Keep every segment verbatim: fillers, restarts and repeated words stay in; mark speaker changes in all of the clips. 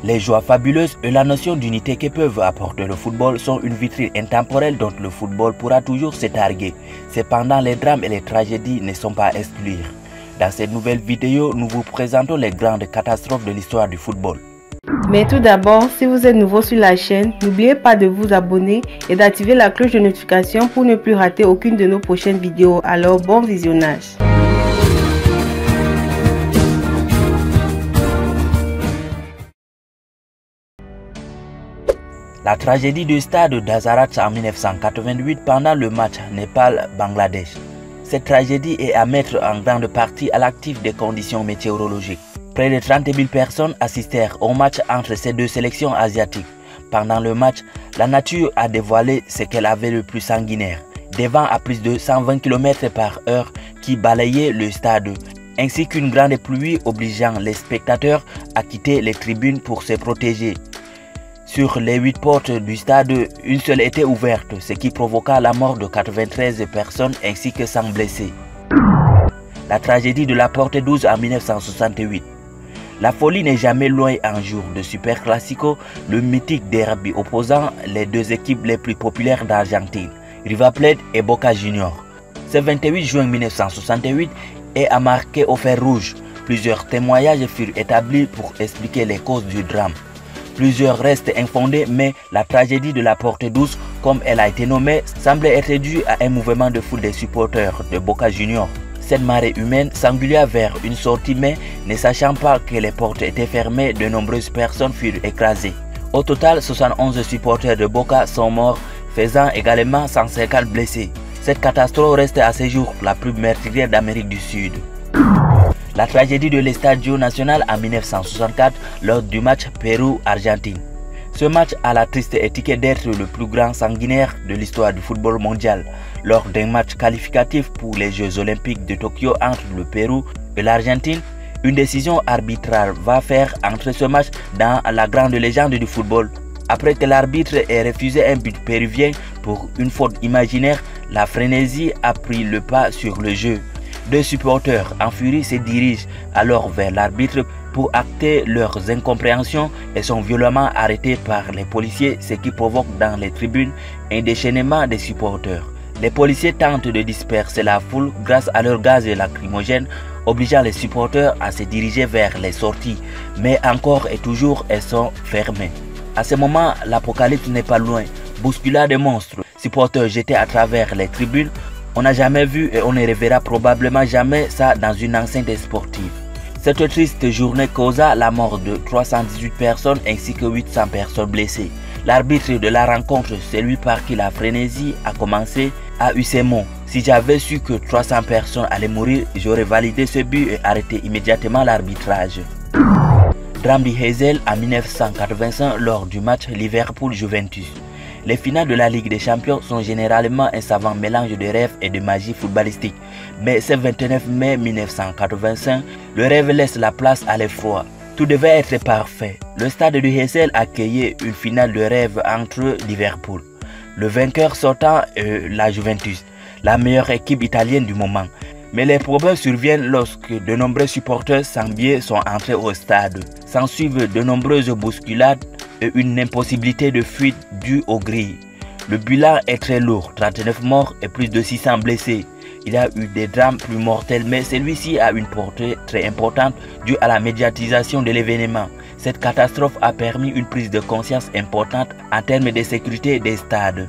Speaker 1: Les joies fabuleuses et la notion d'unité que peuvent apporter le football sont une vitrine intemporelle dont le football pourra toujours se targuer. Cependant, les drames et les tragédies ne sont pas à exclure. Dans cette nouvelle vidéo, nous vous présentons les grandes catastrophes de l'histoire du football.
Speaker 2: Mais tout d'abord, si vous êtes nouveau sur la chaîne, n'oubliez pas de vous abonner et d'activer la cloche de notification pour ne plus rater aucune de nos prochaines vidéos. Alors, bon visionnage.
Speaker 1: La tragédie du stade d'Hazarat en mille neuf cent quatre-vingt-huit pendant le match Népal-Bangladesh. Cette tragédie est à mettre en grande partie à l'actif des conditions météorologiques. Près de trente mille personnes assistèrent au match entre ces deux sélections asiatiques. Pendant le match, la nature a dévoilé ce qu'elle avait le plus sanguinaire. Des vents à plus de cent vingt kilomètres par heure qui balayaient le stade, ainsi qu'une grande pluie obligeant les spectateurs à quitter les tribunes pour se protéger. Sur les huit portes du stade, une seule était ouverte, ce qui provoqua la mort de quatre-vingt-treize personnes ainsi que cent blessés. La tragédie de la porte douze en mille neuf cent soixante-huit. La folie n'est jamais loin un jour de Super Classico, le mythique derby opposant les deux équipes les plus populaires d'Argentine, River Plate et Boca Juniors. Ce vingt-huit juin mille neuf cent soixante-huit est à marquer au fer rouge. Plusieurs témoignages furent établis pour expliquer les causes du drame. Plusieurs restent infondés, mais la tragédie de la porte douze, comme elle a été nommée, semblait être due à un mouvement de foule des supporters de Boca Juniors. Cette marée humaine s'engueula vers une sortie, mais ne sachant pas que les portes étaient fermées, de nombreuses personnes furent écrasées. Au total, soixante-onze supporters de Boca sont morts, faisant également cent cinquante blessés. Cette catastrophe reste à ce jour la plus meurtrière d'Amérique du Sud. La tragédie de l'Estadio Nacional en mille neuf cent soixante-quatre lors du match Pérou-Argentine. Ce match a la triste étiquette d'être le plus grand sanguinaire de l'histoire du football mondial. Lors d'un match qualificatif pour les Jeux Olympiques de Tokyo entre le Pérou et l'Argentine, une décision arbitrale va faire entrer ce match dans la grande légende du football. Après que l'arbitre ait refusé un but péruvien pour une faute imaginaire, la frénésie a pris le pas sur le jeu. Deux supporters en furie se dirigent alors vers l'arbitre pour acter leurs incompréhensions et sont violemment arrêtés par les policiers, ce qui provoque dans les tribunes un déchaînement des supporters. Les policiers tentent de disperser la foule grâce à leur gaz lacrymogène, obligeant les supporters à se diriger vers les sorties, mais encore et toujours elles sont fermées. À ce moment, l'apocalypse n'est pas loin. Bousculade de monstres, supporters jetés à travers les tribunes. On n'a jamais vu et on ne reverra probablement jamais ça dans une enceinte sportive. Cette triste journée causa la mort de trois cent dix-huit personnes ainsi que huit cents personnes blessées. L'arbitre de la rencontre, celui par qui la frénésie a commencé, a eu ces mots. Si j'avais su que trois cents personnes allaient mourir, j'aurais validé ce but et arrêté immédiatement l'arbitrage. Drame du Heysel en mille neuf cent quatre-vingt-cinq lors du match Liverpool-Juventus. Les finales de la Ligue des Champions sont généralement un savant mélange de rêve et de magie footballistique. Mais ce vingt-neuf mai mille neuf cent quatre-vingt-cinq, le rêve laisse la place à l'effroi. Tout devait être parfait. Le stade du Heysel accueillait une finale de rêve entre Liverpool, le vainqueur sortant et la Juventus, la meilleure équipe italienne du moment. Mais les problèmes surviennent lorsque de nombreux supporters sans billets sont entrés au stade. S'ensuivent de nombreuses bousculades et une impossibilité de fuite due aux grilles. Le bilan est très lourd, trente-neuf morts et plus de six cents blessés. Il y a eu des drames plus mortels, mais celui-ci a une portée très importante due à la médiatisation de l'événement. Cette catastrophe a permis une prise de conscience importante en termes de sécurité des stades.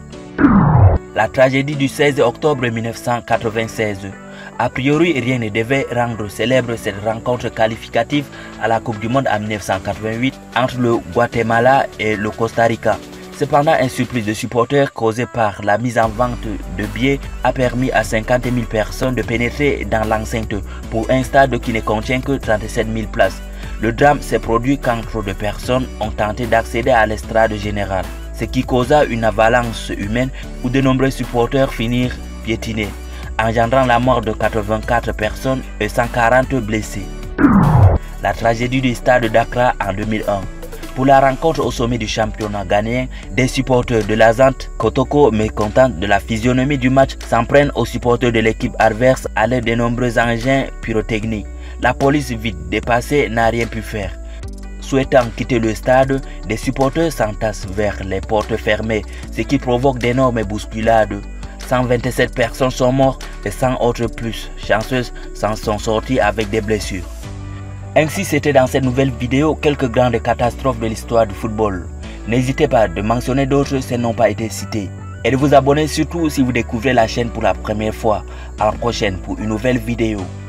Speaker 1: La tragédie du seize octobre mille neuf cent quatre-vingt-seize. A priori, rien ne devait rendre célèbre cette rencontre qualificative à la Coupe du Monde en mille neuf cent quatre-vingt-huit entre le Guatemala et le Costa Rica. Cependant, un surplus de supporters causé par la mise en vente de billets a permis à cinquante mille personnes de pénétrer dans l'enceinte pour un stade qui ne contient que trente-sept mille places. Le drame s'est produit quand trop de personnes ont tenté d'accéder à l'estrade générale, ce qui causa une avalanche humaine où de nombreux supporters finirent piétinés, engendrant la mort de quatre-vingt-quatre personnes et cent quarante blessés. La tragédie du stade d'Accra en deux mille un. Pour la rencontre au sommet du championnat ghanéen, des supporters de l'Azante Kotoko, mécontents de la physionomie du match, s'en prennent aux supporters de l'équipe adverse à l'aide de nombreux engins pyrotechniques. La police, vite dépassée, n'a rien pu faire. Souhaitant quitter le stade, des supporters s'entassent vers les portes fermées, ce qui provoque d'énormes bousculades. cent vingt-sept personnes sont mortes et cent autres plus chanceuses s'en sont sorties avec des blessures. Ainsi, c'était dans cette nouvelle vidéo quelques grandes catastrophes de l'histoire du football. N'hésitez pas de mentionner d'autres si elles n'ont pas été citées. Et de vous abonner surtout si vous découvrez la chaîne pour la première fois. À la prochaine pour une nouvelle vidéo.